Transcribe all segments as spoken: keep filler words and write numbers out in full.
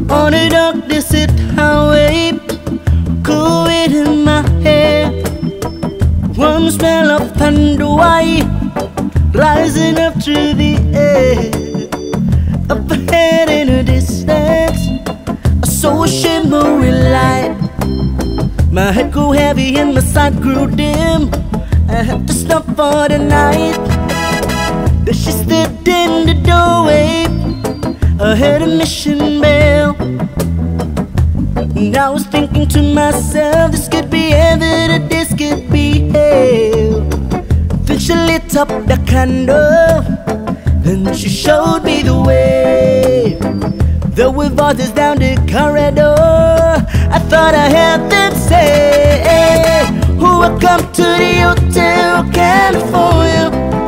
On a dark desert highway, cool wind in my hair, warm smell of thunder white rising up through the air. Up ahead in a distance, I saw a shimmering light. My head grew heavy and my sight grew dim. I had to stop for the night. But she stood in the doorway. I heard a mission bell, and I was thinking to myself, this could be heaven, this could be hell. Then she lit up the candle, and she showed me the way. There were voices down the corridor. I thought I heard them say, "Oh, welcome to the Hotel California."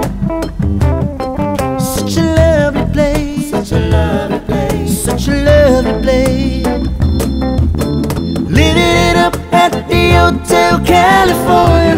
Such a lovely place, such a lovely place, such a lovely place. Living it up at the Hotel California.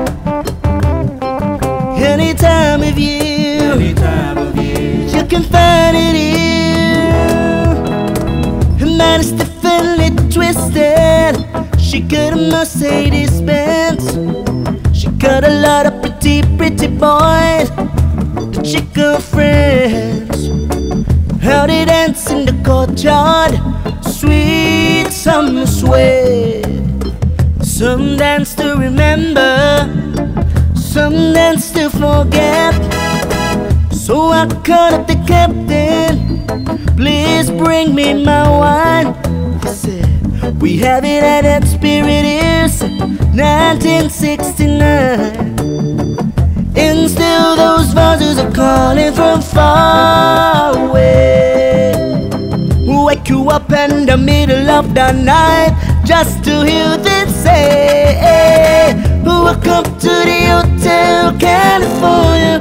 Any time of year, any time of year, you can find it here. Her mind is definitely twisted. She got a Mercedes Benz. She got a lot of pretty, pretty boys, the chick girlfriends. How they dance in the courtyard, sweet summer sweat. Some dance to remember, some dance to forget. So I called up the captain, "Please bring me my wine." He said, "We have it at that Spirit Ears, nineteen sixty-nine. And still those voices are calling from far away. Wake you up in the middle of the night just to hear them say, "Welcome to the Hotel California."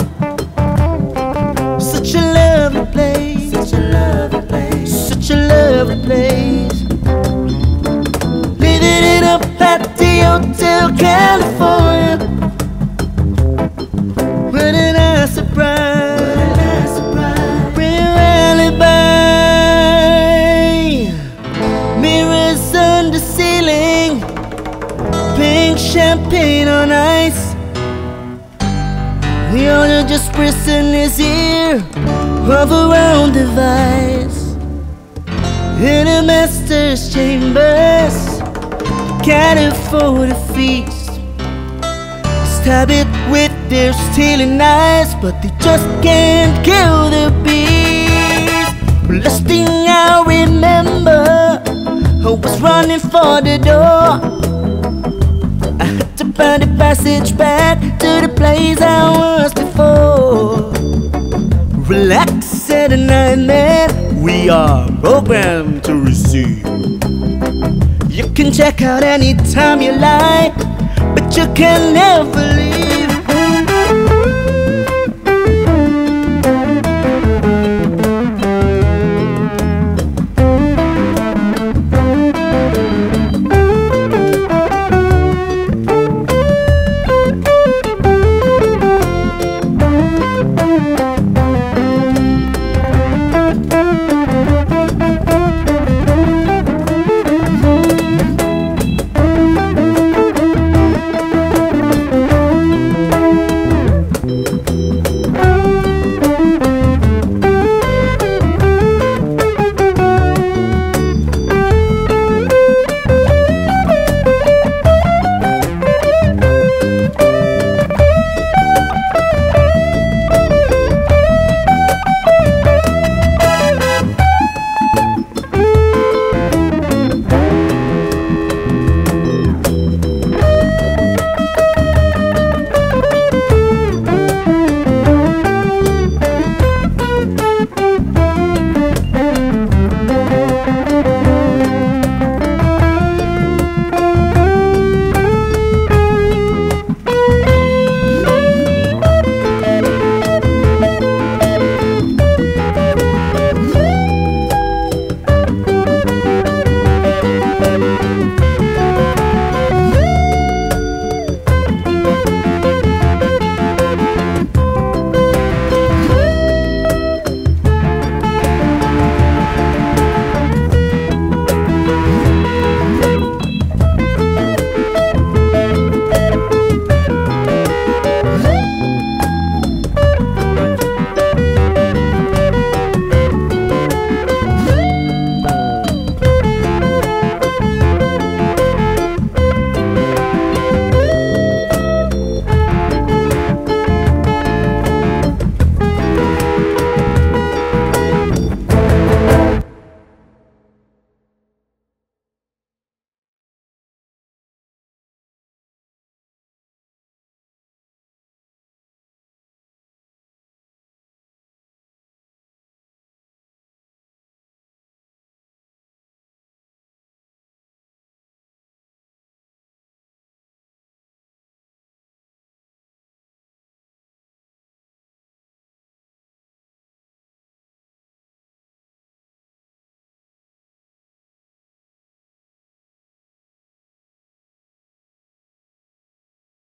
Such a lovely place, such a lovely place, such a lovely place. Living it up at the Hotel California. What a nice surprise, what a nice surprise. Real alibi. Mirrors on the ceiling, pink champagne on ice. The owner just pressing his ear of a round device. In a master's chambers, can't afford a feast. Stab it with their stealing knives, but they just can't kill the beast. Last thing I remember, I was running for the door. I had to find a passage back to the place I was before. Relax, said a nightmare, we are programmed to receive. You can check out anytime you like, but you can never leave.